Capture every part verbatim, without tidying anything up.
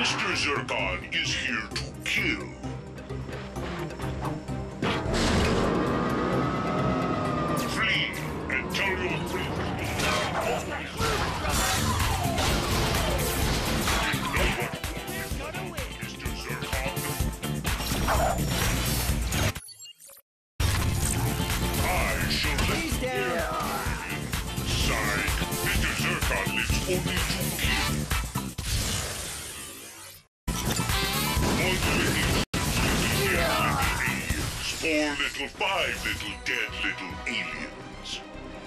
Mister Zircon is here to kill. Flee and tell your friends. Mister Zircon. I shall let He's down. Side. Mister Zircon lives only to kill. One little, four little, five little, dead little aliens.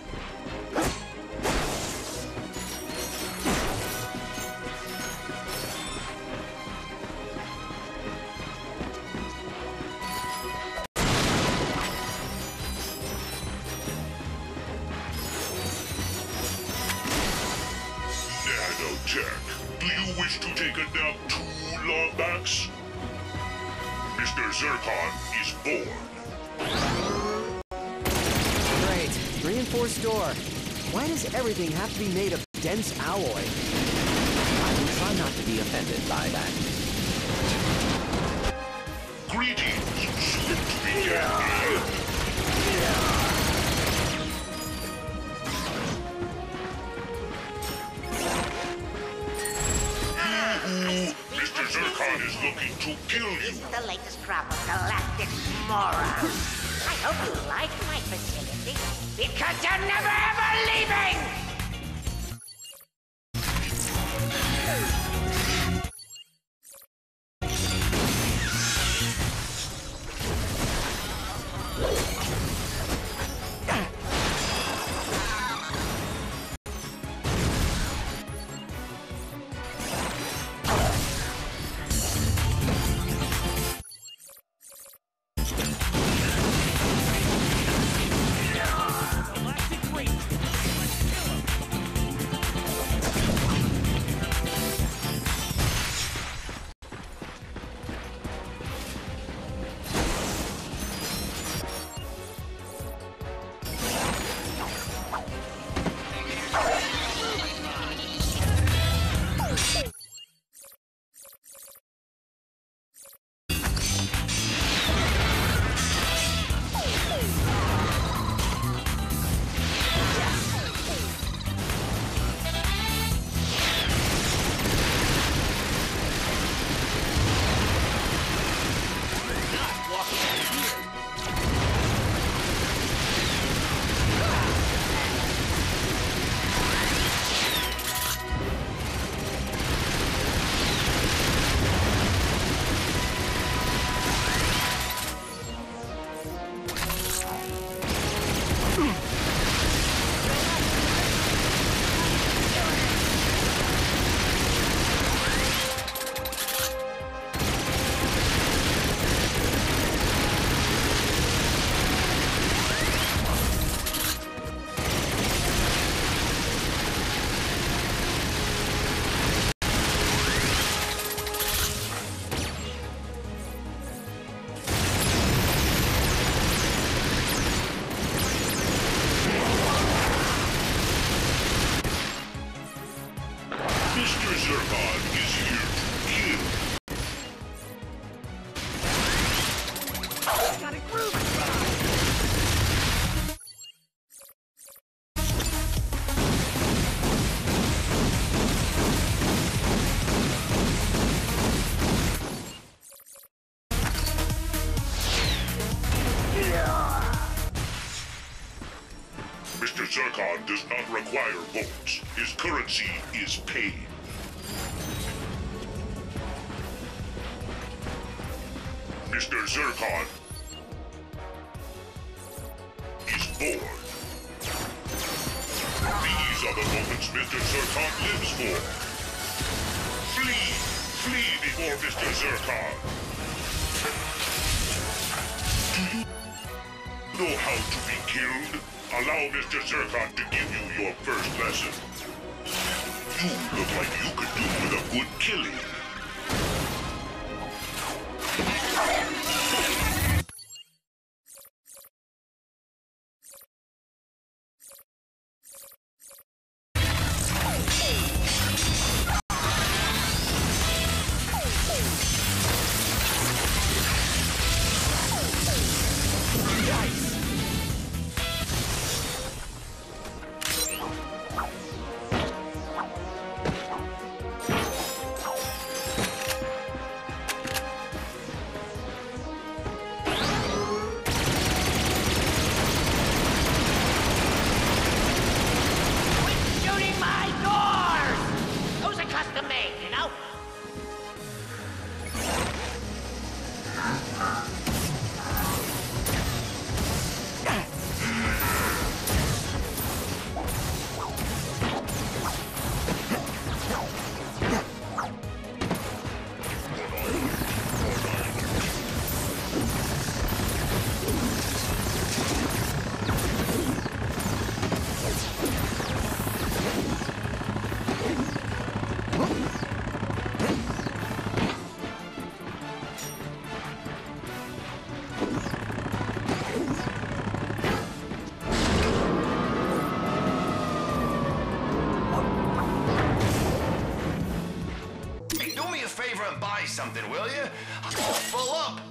Nanotech, do you wish to take a nap too, Lombax? Mister Zircon is born. Great. Reinforced door. Why does everything have to be made of dense alloy? I will try not to be offended by that. Greetings, soon to be dead. Mister Zircon is looking to kill you. This is the latest crop of galactic morons. I hope you like my facility, because you're never ever leaving! Mister Zircon is here to kill. Got a groove. Mister Zircon does not require votes. His currency is pain. Mister Zircon is born. These are the moments Mister Zircon lives for. Flee! Flee before Mister Zircon! Do you know how to be killed? Allow Mister Zircon to give you your first lesson. You look like you could do with a good killing. something, will you? I'm all full up.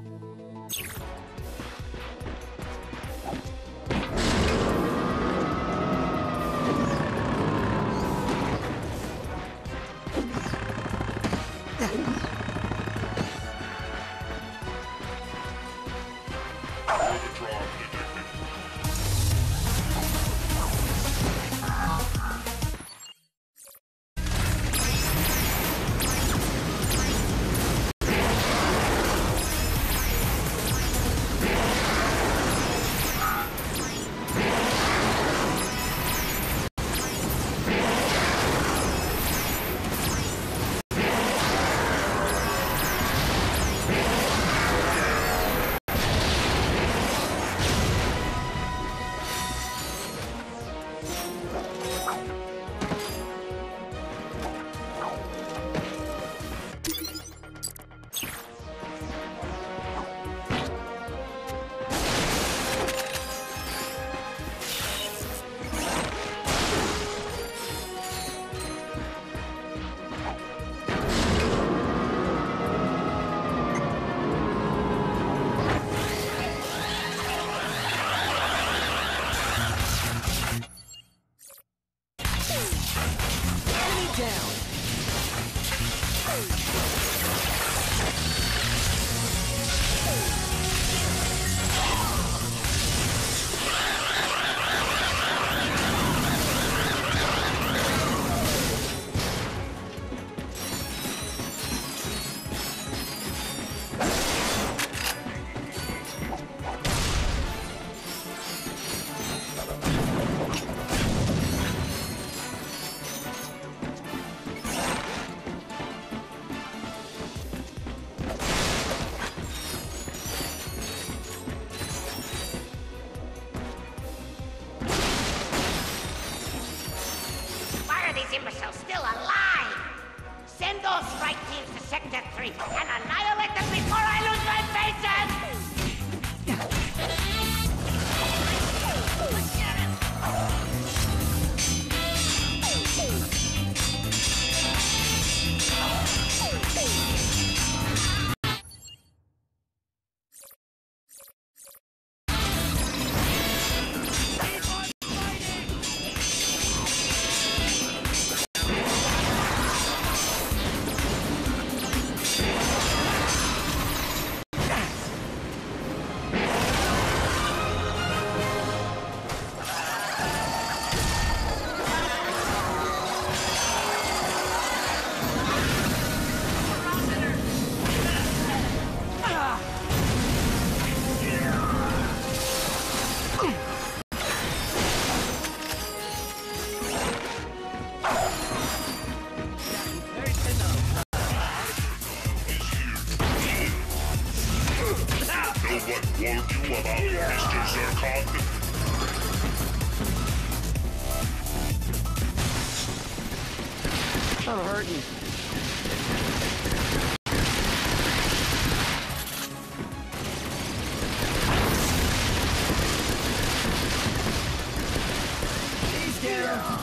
Imbeciles still alive! Send those strike teams to Sector three and annihilate them before I lose my patience! Warned you about Mister Zircon? I'm hurting. He's down.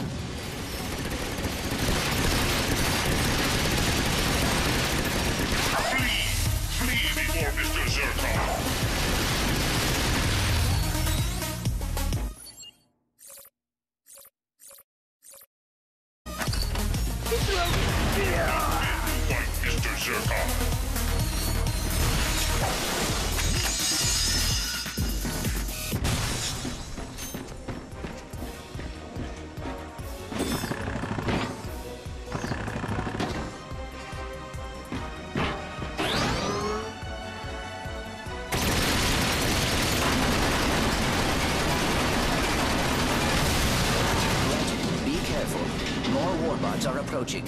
Flee! Flee before Mister Zircon! Fight Mister Zircon! Be careful. More warbots are approaching.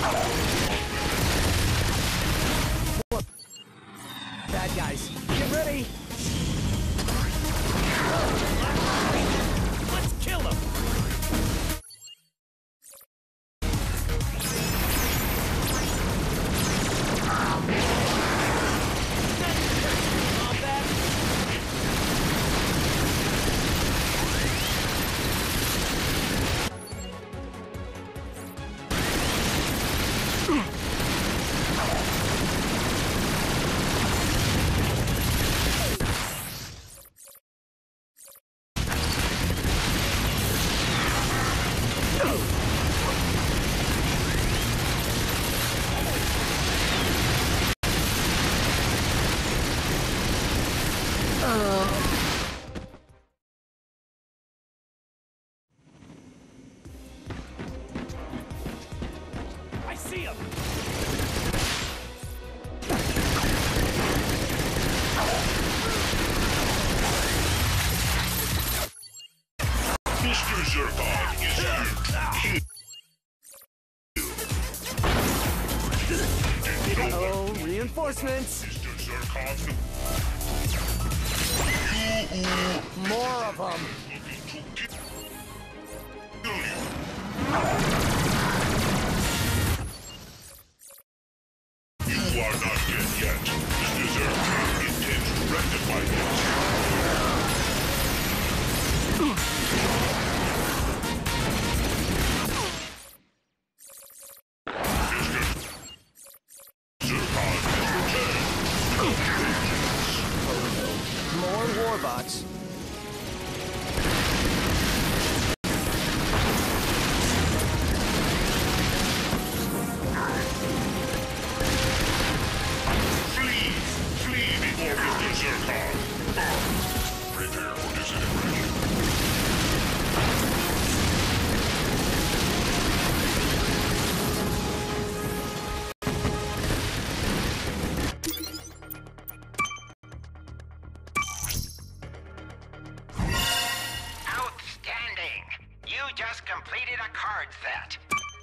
Bad guys, get ready! Let's kill them! I see him! Mister Zircon is here to kill. Oh, reinforcements! Mister Zircon, More of them! looking to kill you. You are not dead yet. Mister Zircon intends to rectify this. More warbots. Flee! Flee before Mister Zircon! Prepare for disintegration. Outstanding! You just completed a card set.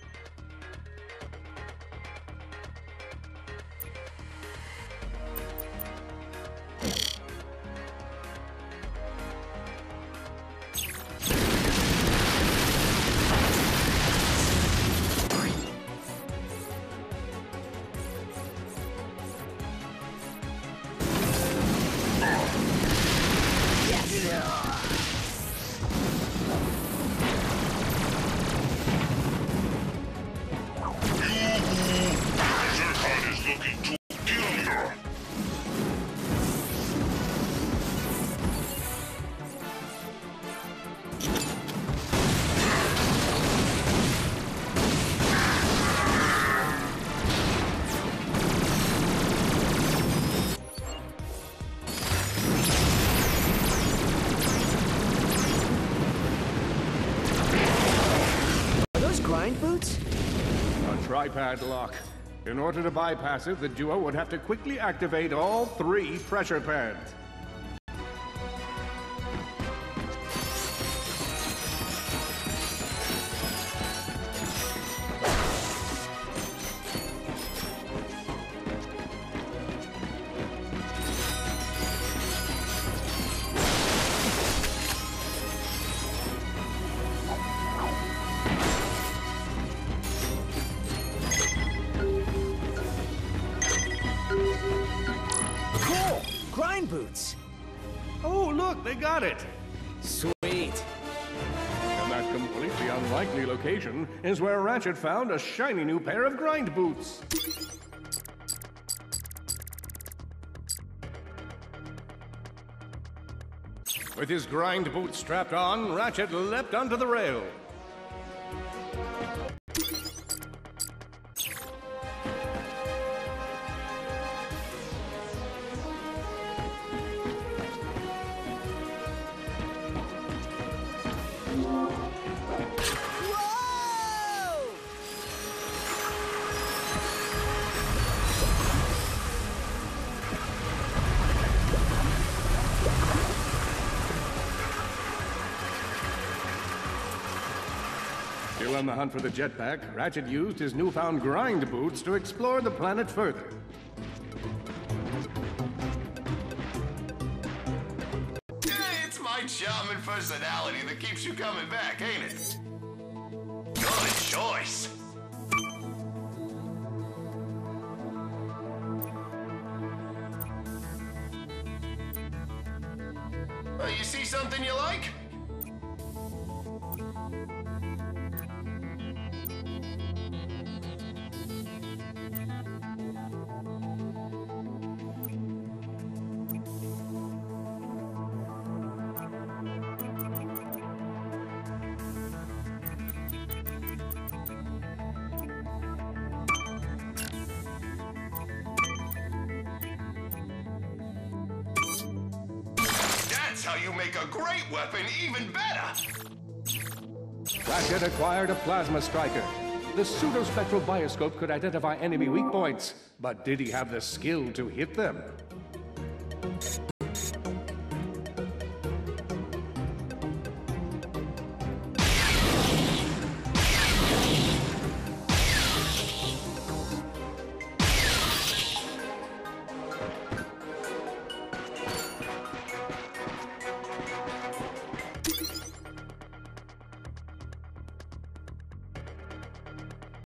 Zircon is looking to kill you. Are those grind boots? A tripad lock. In order to bypass it, the duo would have to quickly activate all three pressure pads. Cool! Grind boots! Oh, look, they got it! Sweet! In that completely unlikely location is where Ratchet found a shiny new pair of grind boots. With his grind boots strapped on, Ratchet leapt onto the rail. on the hunt for the jetpack, Ratchet used his newfound grind boots to explore the planet further. It's my charming personality that keeps you coming back, ain't it? Good choice. Uh, you see something you like? That's how you make a great weapon even better! Ratchet acquired a plasma striker. The pseudospectral bioscope could identify enemy weak points, but did he have the skill to hit them?